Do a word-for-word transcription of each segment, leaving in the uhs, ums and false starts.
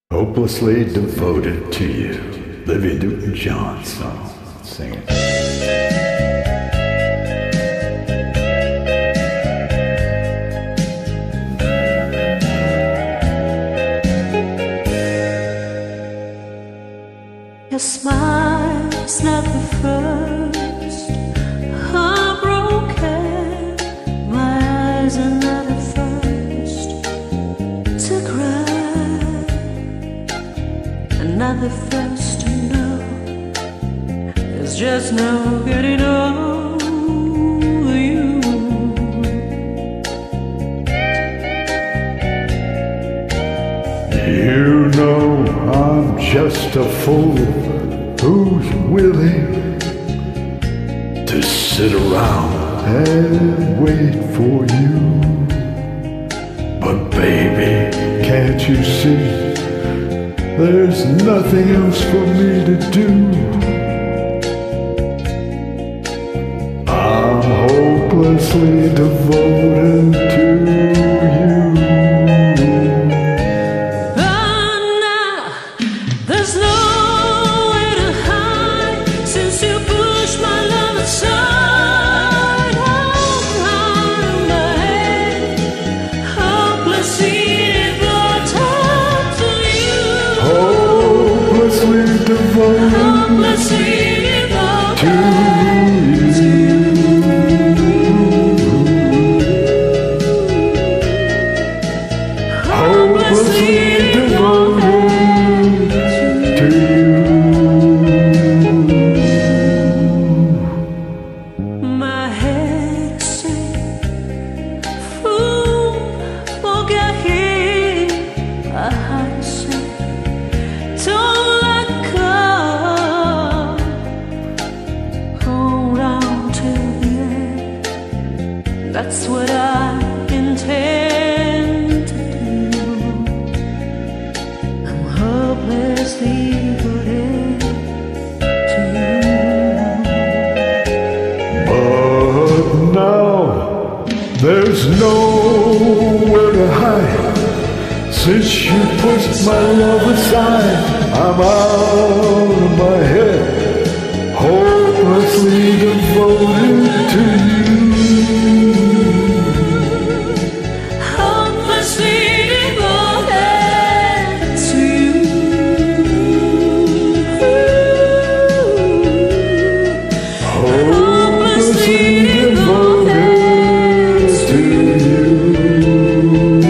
Hopelessly devoted to you. Olivia Newton-John song. Sing it. Your smile's not the first heartbroken. My eyes are not the first to cry, and not the first to know. There's just no getting over you. You know I'm just a fool who's willing to sit around and wait for you. But baby, can't you see, there's nothing else for me to do. I'm hopelessly devoted to you. There's nowhere to hide since you pushed my love aside. Oh, out of my head, hopelessly devoted to you. Hopelessly devoted Hopelessly devoted to you. Hopelessly devoted. My head is sick, fool, forget him. I had to say, don't let go. Hold on till the end. That's what I intend to do. I'm hopelessly devoted to you. But now there's nowhere to hide since you pushed my love aside. I'm out of my head, hopelessly devoted to you. Hopelessly devoted to you. Hopelessly devoted to you.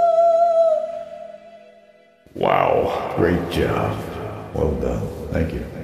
Wow, great job. Well done. Thank you.